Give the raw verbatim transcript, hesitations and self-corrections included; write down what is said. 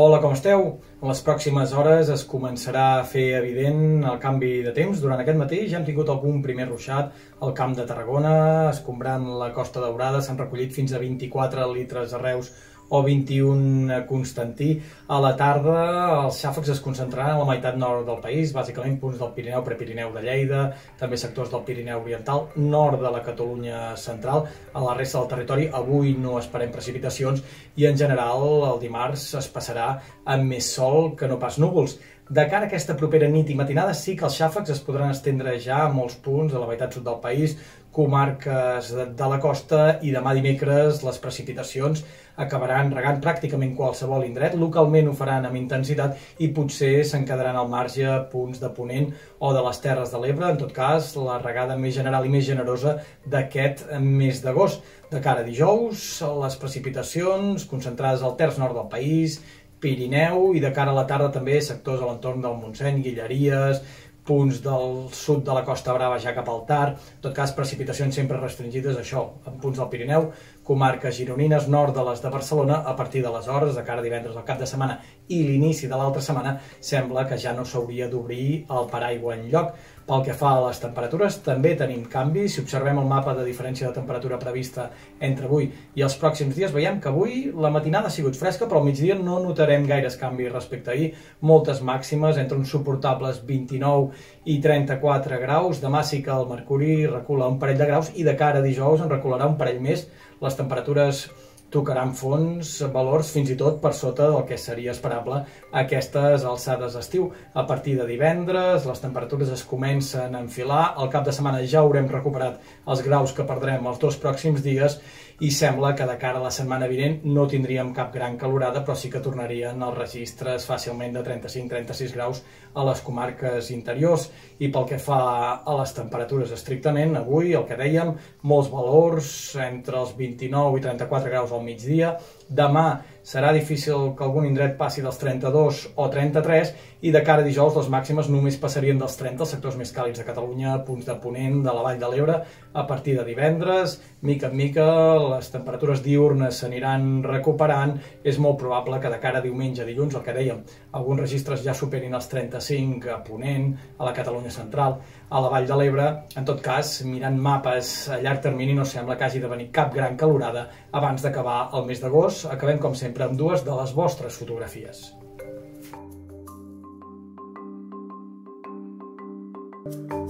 Hola, com esteu? En les pròximes hores es començarà a fer evident el canvi de temps. Durant aquest matí ja hem tingut algun primer ruixat al Camp de Tarragona, escombrant la Costa Daurada, s'han recollit fins a vint-i-quatre litres a Reus o vint-i-un a Constantí. A la tarda els xàfecs es concentraran a la meitat nord del país, bàsicament punts del Pirineu, Prepirineu de Lleida, també sectors del Pirineu Oriental, nord de la Catalunya central. A la resta del territori avui no esperem precipitacions i en general el dimarts es passarà amb més sol que no pas núvols. De cara a aquesta propera nit i matinada sí que els xàfecs es podran estendre ja a molts punts de la meitat sud del país, comarques de la costa, i demà dimecres les precipitacions acabaran regant pràcticament qualsevol indret. Localment ho faran amb intensitat i potser se'n quedaran al marge punts de Ponent o de les Terres de l'Ebre. En tot cas, la regada més general i més generosa d'aquest mes d'agost. De cara a dijous, les precipitacions concentrades al terç nord del país, Pirineu, i de cara a la tarda també sectors a l'entorn del Montseny, Guilleries, punts del sud de la Costa Brava ja cap al tard. En tot cas, precipitacions sempre restringides a això, en punts del Pirineu, comarques gironines, nord de les de Barcelona. A partir d'aleshores, de cara a divendres al cap de setmana i l'inici de l'altra setmana, sembla que ja no s'hauria d'obrir el paraigua enlloc. Pel que fa a les temperatures, també tenim canvis. Si observem el mapa de diferència de temperatura prevista entre avui i els pròxims dies, veiem que avui la matinada ha sigut fresca, però al migdia no notarem gaires canvis respecte a ahir. Moltes màximes, entre uns suportables vint-i-nou i trenta-quatre graus. Demà sí que el mercuri recula un parell de graus i de cara a dijous en recularà un parell més. Les temperatures tocaran fons, valors fins i tot per sota del que seria esperable a aquestes alçades d'estiu. A partir de divendres les temperatures es comencen a enfilar, al cap de setmana ja haurem recuperat els graus que perdrem els dos pròxims dies i sembla que de cara a la setmana vinent no tindríem cap gran calorada, però sí que tornarien els registres fàcilment de trenta-cinc a trenta-sis graus a les comarques interiors. I pel que fa a les temperatures estrictament, avui el que dèiem, molts valors entre els vint-i-nou i trenta-quatre graus al migdia. Demà serà difícil que algun indret passi dels trenta-dos o trenta-tres i de cara a dijous les màximes només passarien dels trenta als sectors més càlids de Catalunya, punts de Ponent, de la Vall de l'Ebre. A partir de divendres, mica en mica, les temperatures diürnes s'aniran recuperant. És molt probable que de cara a diumenge, dilluns, el que dèiem, alguns registres ja superin els trenta-cinc a Ponent, a la Catalunya central, a la Vall de l'Ebre. En tot cas, mirant mapes a llarg termini, no sembla que hagi de venir cap gran calorada abans d'acabar el mes d'agost. Acabem, com sempre, amb dues de les vostres fotografies.